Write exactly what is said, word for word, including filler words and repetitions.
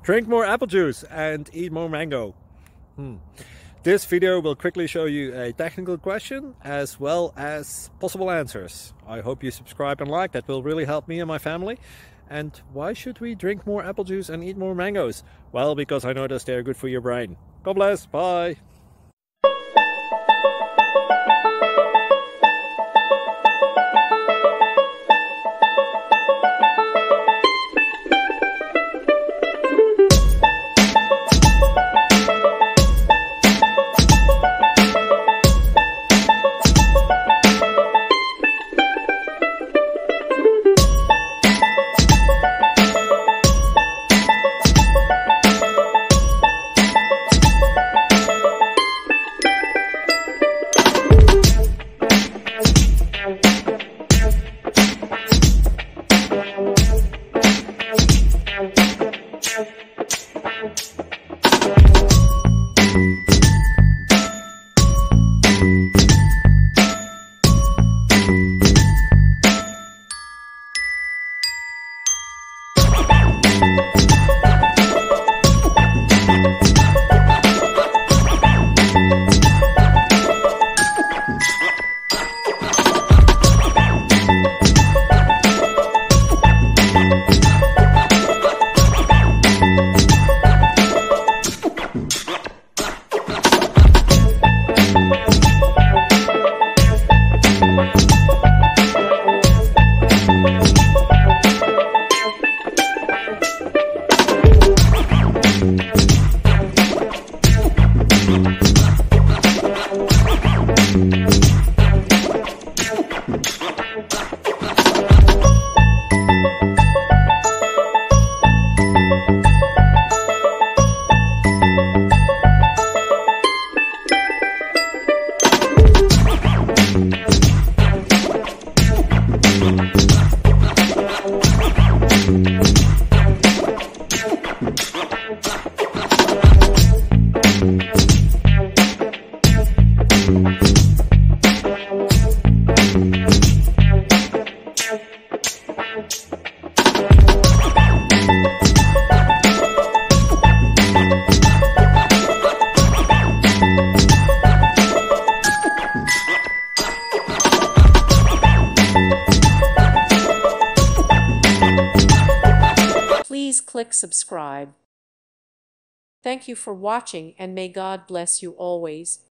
Drink more apple juice and eat more mango. Hmm. This video will quickly show you a technical question as well as possible answers. I hope you subscribe and like, that will really help me and my family. And why should we drink more apple juice and eat more mangoes? Well, because I noticed they're good for your brain. God bless, bye! Please click subscribe. Thank you for watching, and may God bless you always.